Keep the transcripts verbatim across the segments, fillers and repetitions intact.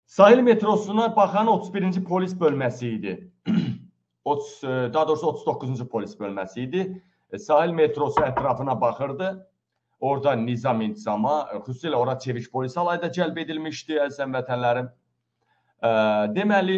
Sahil metrosuna baxan otuz birinci polis bölməsi idi. Daha doğrusu otuz doqquzuncu polis bölməsi idi. Sahil metrosu ətrafına baxırdı. Orada nizam intizama, xüsusilə ora çeviş polis alayı da cəlb edilmişdi, əziz həmvətənlərim. Deməli,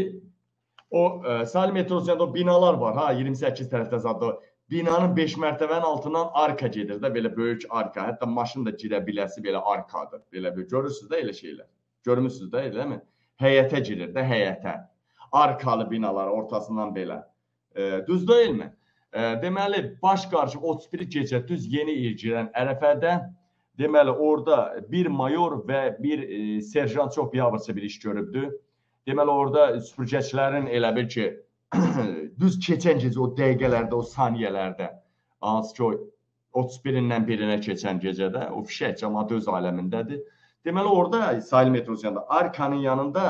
o sahil metrosunda o binalar var, ha, iyirmi səkkiz tərəfdə zaten. Binanın beş mərtəbənin altından arka gedir də, belə böyük arka. Hətta maşın da girə biləsi belə arkadır. Belə bir görürsünüz də elə şeylər. Görmüsünüz də elə mi? Həyətə girir də, həyətə. Arkalı binalar ortasından belə. E, düz deyilmi? E, deməli, baş qarşı otuz bir gecə düz yeni il girən Ərəfədə, deməli, orada bir mayor və bir e, serjant çox biabırçı bir iş görübdü. Deməli, orada süpürgəçilərin elə bir ki, düz keçən gecə o dəqiqələrdə, o saniyələrdə, hansı ki, otuz birindən birinə keçən gecədə, o fişək cəmaat öz aləmindədir. Deməli, orada sahil metrosunda, arkanın yanında,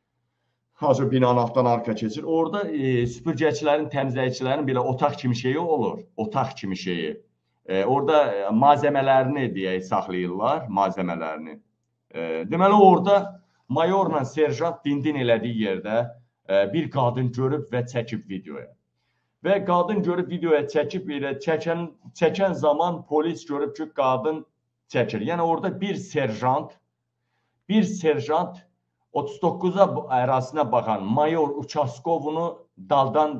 hazır binanın altdan arka keçir, orada e, süpürgəçilərin, təmizləyicilərin belə otaq kimi şeyi olur, otaq kimi şeyi. E, orada malzəmələrini, deyək, saxlayırlar, malzəmələrini. E, deməli, orada mayorla serjant dindin elədiyi yerdə e, bir qadın görüb və çəkib videoya. Və qadın görüb videoya çəkib, elə çəkən, çəkən zaman polis görüb ki, qadın çəkir. Yəni, orada bir serjant, bir serjant otuz doqquza ərazisinə baxan mayor Uçaskovunu daldan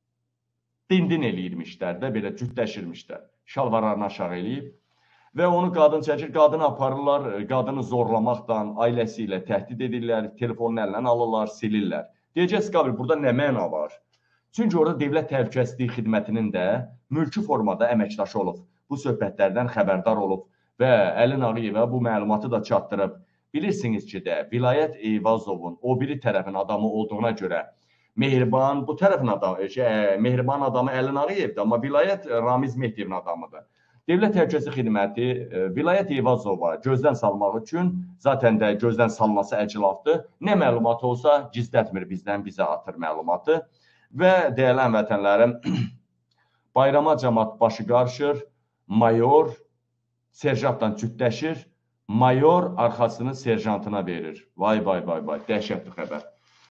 dindin eləyirmişlər də, belə cütləşirmişlər. Şalvarlarını aşağı eləyib və onu qadın çəkir, qadını aparırlar, qadını zorlamaqdan, ailəsi ilə təhdid edirlər, telefonun əlindən alırlar, silirlər. Deyəcəksiniz, Qabil, burada nə məna var? Çünki orada Dövlət Təhlükəsizlik Xidmətinin də mülki formada əməkdaşı olub, bu söhbətlərdən xəbərdar olub və Əlin Ağayevə bu məlumatı da çatdırıb. Bilirsiniz ki də, Vilayət Eyvazovun o biri tərəfin adamı olduğuna görə Mehriban, bu tərəfin adamı, şey, Mehriban adamı Əlin Ağayevdir, amma Vilayət Ramiz Mehdiyevin adamıdır. Dövlət Təhlükəsizlik Xidməti Vilayət Eyvazova gözdən salmaq üçün, zaten də gözdən salması əclafdır. Nə məlumat olsa gizlətmir bizdən, bizə atır məlumatı. Və dəyərli həmvətənlərim, bayrama cəmaat başı qarışır, mayor serjantla cütləşir, mayor arxasını serjantına verir. Vay, vay, vay, vay, dəhşətli xəbər.